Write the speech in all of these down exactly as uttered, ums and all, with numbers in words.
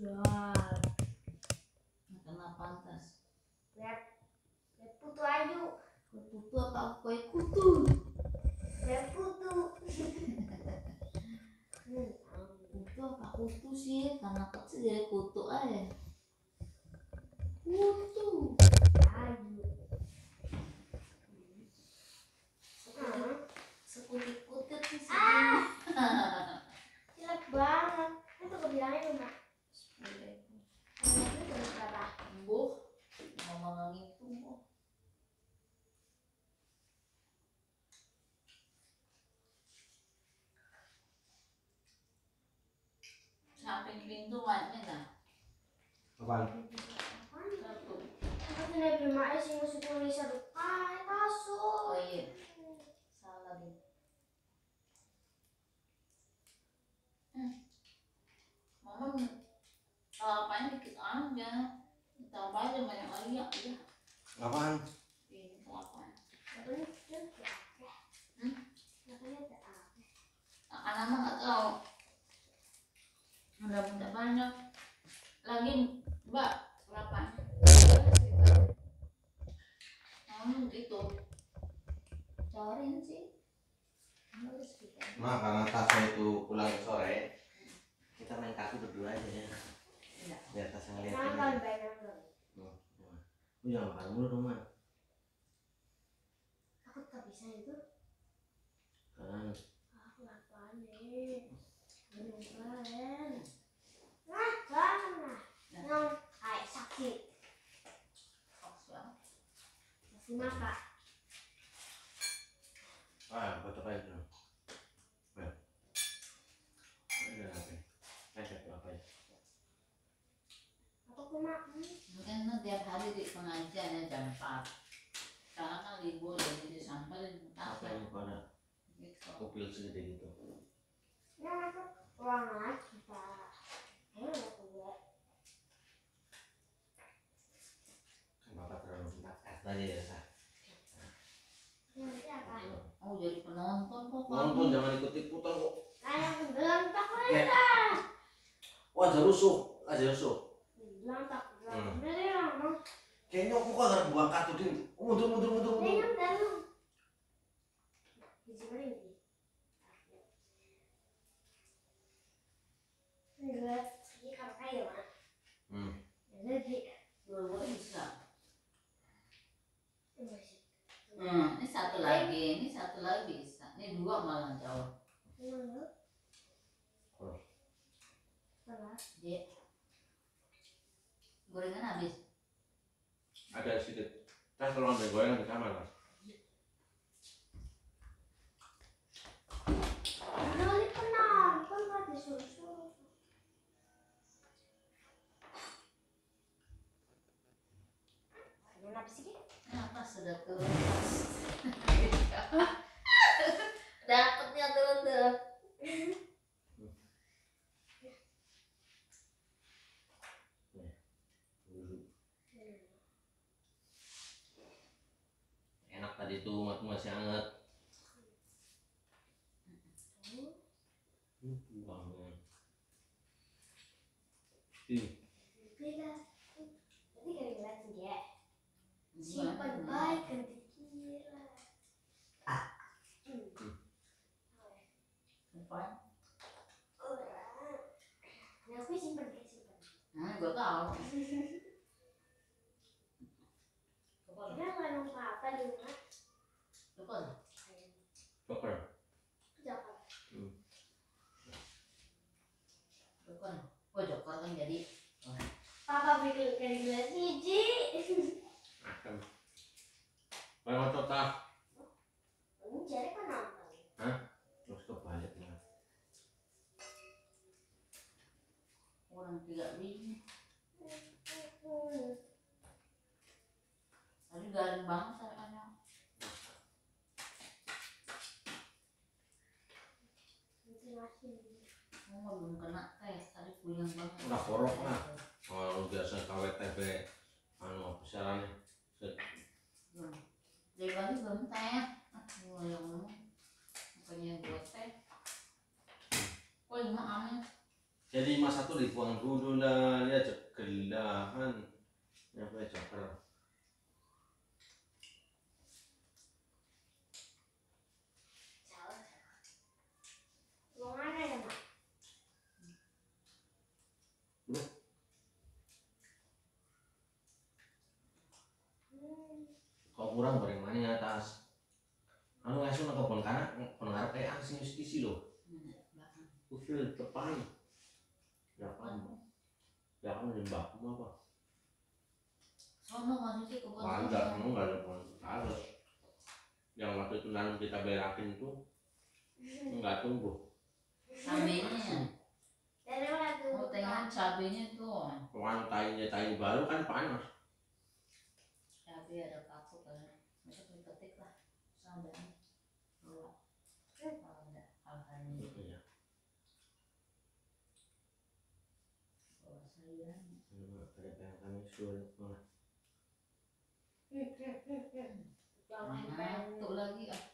Jual. Kena pantas. Lihat, lihat putu ayu. Kue putu apa kue kutu? Lihat putu. Kutu apa kutu sih? Karena kecil jadi kutu aja. Kutu. Ayu. Sekulit kutit sih. Ah. Jelek banget. Itu aku bilangin Mak. Ini terus berapa? Buh, ngomong gitu bu. Samping pintu wajahnya dah. Apaan? Satu. Aku tidak bermain sih musik Indonesia tuh. Ah, kasur. Oh iya, salah dia. Hmm. Mama apanya dikit aja. Ditambah aja banyak lagi ya. Iya. Apaan? Ini kelapanya. Katanya dia apa? Hmm? Katanya ada apa? Anak mah nggak tahu. Udah minta banyak. Lagi mbak kelapanya. Hmm, itu. Corin sih. Harus kita. Nah, karena tasnya itu pulang sore, kita main kartu berdua aja ya. Iya. Biar tasnya ngeliat Nonton, ini. baik nonton. Oh, lu jangan makan mulu dong, Man. Aku tak bisa itu. Kan. Aku lapar nih. Belum keren. Nah, jangan nah. Yang kayak sakit. Sosial. Masih makan. Ah, buat apa itu? Well. Ada apa? Ada apa ya? Atau aku makan. Mungkin tuh tiap hari di pengajian ya jam empat. Sekarang kan libur jadi sampai di Apa yang pada gitu. mobil segede gitu? Nah, aku pulang lagi, Pak. Ayo, aku buat. Kan bapak terlalu semangat tadi ya, Sa. Nanti apa? Oh jadi penonton kok Nonton jangan ikut ikutan kok. Kayak tenggelam tak Ya. Wah, aja rusuh, aja rusuh. Bilang tak Hmm. bilang bilang. Kayaknya aku kok harus buang kartu din. Mundur, mundur, mundur, mundur. Bilang dalam. Bisa beri ini. Enggak, ini kalau kayak Mak. Hmm. Jadi, dua-dua bisa. masih. Hmm, ini satu lagi, ini satu lagi bisa. Ini dua malah jauh. Mana? Oh. Salah. Dia gorengan habis. Ada sedikit. Tas tolong ambil gorengan di kamar, Mas. Kali kenapa nggak disuruh-suruh? Kenapa sih? Kenapa sudah turun? Dapatnya turun tuh. Enak tadi tuh, aku masih hangat. Hmm, banget. Ih, Bila, nanti kali ngeliatin dia. Simpan baik dan dikira. Simpan. Orang. Nah, aku simpan kayak simpan. Nah, gua tahu. Dia nggak nunggu apa di rumah. Coba. Joker. Jangan. Hmm. Coba. Oh, joker kan jadi. Papa bikin kayak gelas hiji. Akan. Bawa total. Ini cari kan nonton. Hah? Terus kebalik ya. Orang tiga biji. Tadi garing banget sayangnya. Oh, belum kena tes. Tadi puyeng banget. Udah korok lah. Kalau biasa K W T B anu besarannya. Belum. Dari pagi belum teh. Ah, mulai ngomong. Bukannya gue teh. Oh, lima amin. Jadi lima satu dibuang dulu lah, dia cekelahan. Apa ya joker? Mau mana ya, Mak? Loh, Hmm. kau kurang goreng mana atas? Anu langsung nak kebun kanak, pengarap kayak asing isi loh. Belakang. Usul depan. Ya kan, ya kan lembah apa? Sono maksudnya kebun Ada, kamu nggak ada pohon ada. Yang waktu itu nanam kita berakin itu nggak tumbuh. cabenya ya. Dari mana tuh? Mau tengah cabenya tuh. Pokoknya tainya tai baru kan panas. Cabai ada kapuk kan. Besok dipetik lah. Sampai dua. Kalau enggak hal-halnya. Iya. Bawa sayuran. Kayak kami suruh. Jangan Ngantuk lagi ah.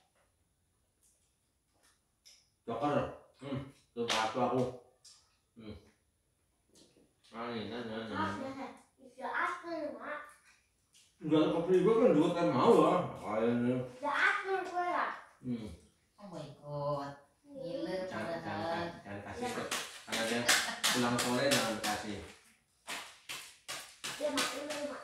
Joker, hmm, tuh batu aku. Hmm. Ah ini, nah, nah, nah. Udah atur, Mak. Enggak kopi gua kan juga kan mau ah. Kayaknya. Udah atur gue lah. Hmm. Oh my god. Gila Jangan, jangan, padahal. jangan kasih ke, karena dia pulang sore jangan kasih. Ya, Mak, ini, Mak.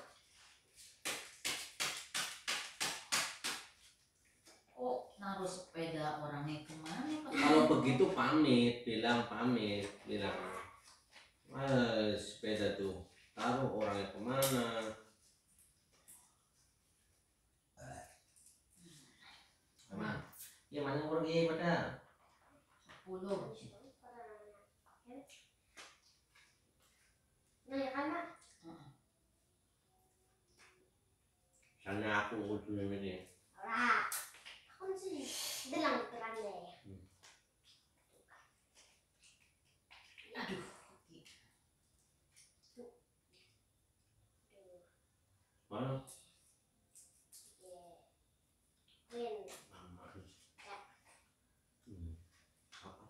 Oh, naruh sepeda orangnya kemana? Kalau begitu pamit, bilang pamit, bilang, ah sepeda tuh, taruh orangnya kemana? Mana? Ya mana pergi pada? Sepuluh. Nah, ya kan, Mak? Misalnya aku kudu ini. Ora. Aku sih bilang terang deh. Aduh. Mana? Win. Mama. Hmm. Apa?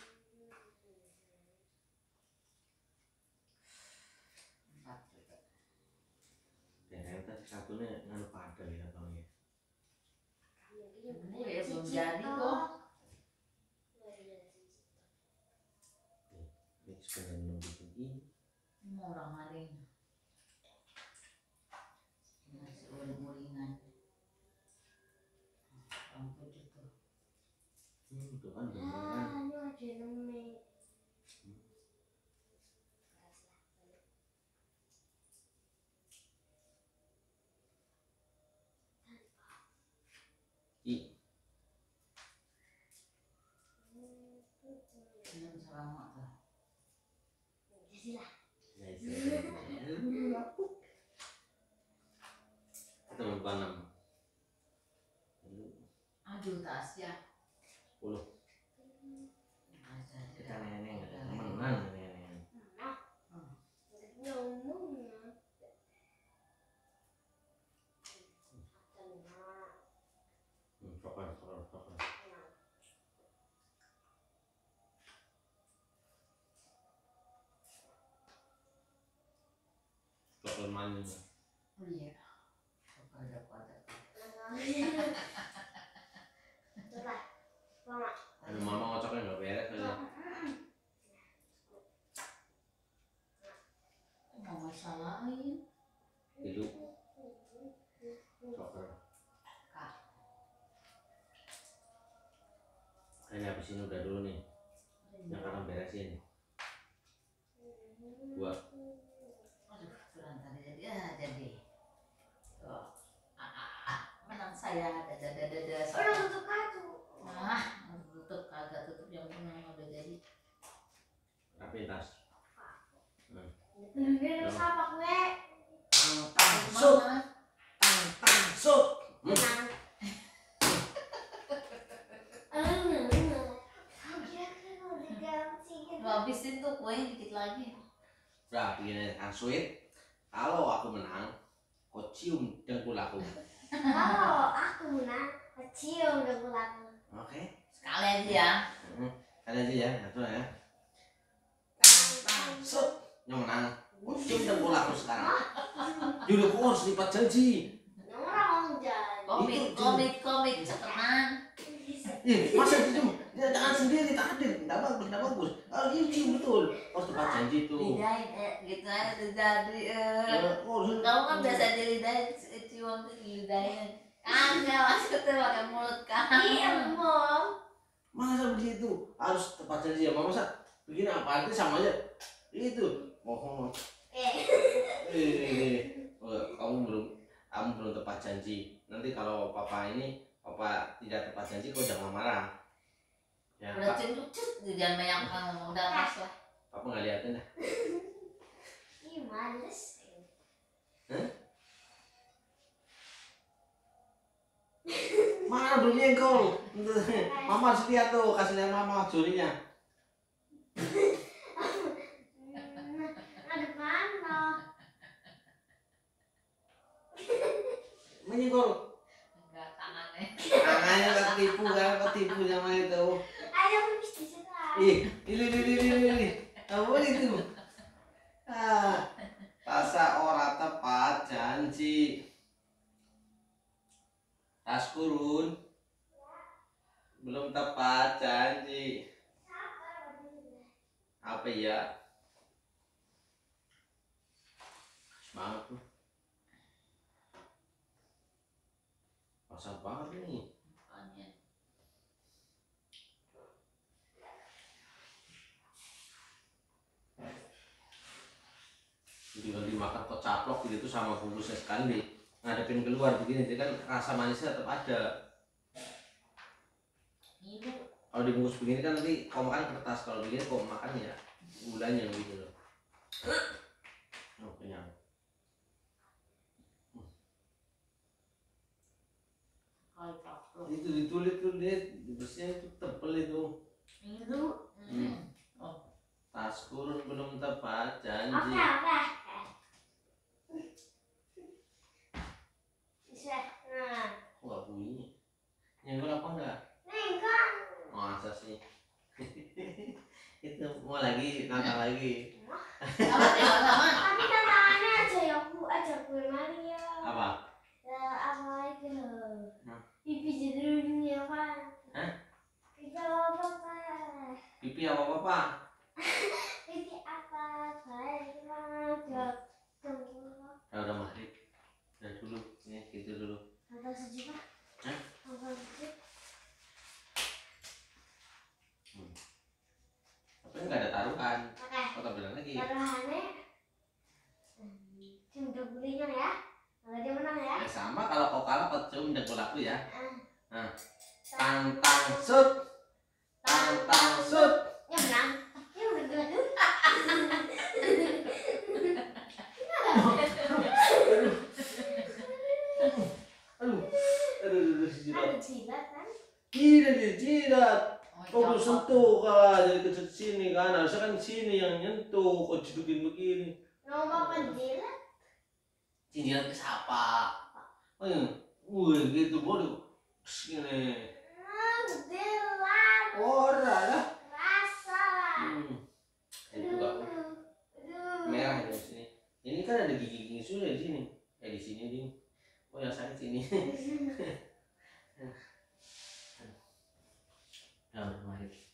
Empat juga. Ya, tadi satunya nganu padel ya bang ya. Ini ya belum jadi kok. Ini sebenarnya lebih begini. Ini orang maling. Masih uring-uringan. Ampun itu. Hmm, itu kan beneran. Ah, ini ada namanya. I. Ini selama tuh. Jadilah. Ya itu. Kita mempanam. Aduh tasnya. Sepuluh. Masa Kita tidak. nenek ada temenan nenek. Nah. Ngomong. Hmm, sokor, sokor, sokor. Sokor manis. Oh iya. Pada pada. Coba. Mama. Ada mama ngocoknya nggak beres aja. Mau masalahin. Hidup. Sokor. Kak. Ini habis ini udah dulu nih. Yang akan beresin. Dua. Aduh, kurang tadi jadi ya jadi. Tuh. Ah, ah, ah. Menang saya. Dada dada dada. Udah tutup kartu. Nah, tutup kagak tutup yang menang udah jadi. Rapiin tas. Ini sama gue. Tang tang sut. Tang tang sut. Menang. Mau habisin tuh kuenya dikit lagi. Udah bikin yang sweet. Kalau aku menang, kau cium dengkul aku. Kalau aku menang, cium dengkul aku. Oke. Sekali aja ya. Hmm. Ada aja ya, satu ya. Tang tang set, yang menang. Oh, cium dengkul aku sekarang. Yaudah, kau harus lipat janji. Yang orang janji. Komit, Itu- komit, komit, cepetan. Ih, masa cium? Ya, tangan sendiri, tak adil. Nggak bagus, nggak bagus. Oh, ini cium betul. Harus tepat janji tuh. Lidahin, eh, gitu aja tuh jadi. eh. Eh, oh, harus- Kamu kan biasa dilidahin, eh, cium tuh dilidahin. Kagak, maksudnya pakai mulut Iya, kamu. Mom. Masa begitu? Harus tepat janji ya, masa begini apa arti sama aja. Itu, bohong. Eh. Eh, oh, kamu belum, kamu belum tepat janji. Nanti kalau papa ini, papa tidak tepat janji, kau jangan marah. Ya, Udah Pak, cium cut, jangan banyak ngomong, udah pas lah. papa nggak liatin dah. Ih, males. Mana belum nyenggol? Mama harus lihat tuh, kasih lihat mama jurinya. Hmm, ada mana? Menyenggol. Enggak, tangannya. Tangannya kau tipu kan, kau tipu sama itu. Ayo, habis diserang. Ih, ini ini ini ini ini. Apa itu? Ah, rasa ora tepat janji. Tas kurun. Belum tepat janji. Apa ya? Semangat tuh. Pasal banget nih. Makanya. Jadi kalau dimakan kok caplok gitu sama bungkusnya sekali ngadepin keluar begini, jadi kan rasa manisnya tetap ada. Ini Kalau dibungkus begini kan nanti kau makan kertas, kalau begini kau makan ya gulanya gitu loh. Oh, kenyang. kalau caplok. Itu ditulis tuh lihat bersihnya itu tebel itu. Itu. Hmm. Tas kurun belum tepat Oke, janji. oke. Bisa. Nah, Kok gak bunyi? Nyenggol apa enggak? enggak. Masa sih? Itu mau lagi nangkal lagi. Sama, sama. Tapi tantangannya aja ya, Bu. Aja gue Maria. Apa? Ya, apa lagi loh? Hah? Pipi jadi dunia kan? Hah? Pipi apa apa? Pipi apa apa? Pipi apa apa? Gimana? Tunggu. Ya udah maghrib. Udah dulu, ya gitu dulu. Tanggal sejuta. Hah? Tanggal sejuta. Tapi nggak ada taruhan. Oke. Kau tak bilang lagi. Taruhannya. Tim belinya ya. Kalau dia menang ya. Ya sama, kalau kau kalah kau cium dengkul aku ya. Ah. Nah, tantang sut, tantang sut. Ya menang. Ya udah dulu. Aduh, aduh, aduh, aduh, jidat. Ada jilat kan? Tidak dijidat. Oh, Kau belum copot. sentuh kan, jadi ke sini kan. Harusnya kan sini yang nyentuh. Kau cidukin begini. Mau apa jilat? Jidat ke siapa? Oh iya, wih gitu bodoh. Sini. Ah, jilat. Ora lah. Rasa. Hmm. Itu gak Aduh. merah di sini. Ini kan ada gigi-gigi sudah di sini. Eh di sini ding. Oh yang sakit sini. Ya udah mari.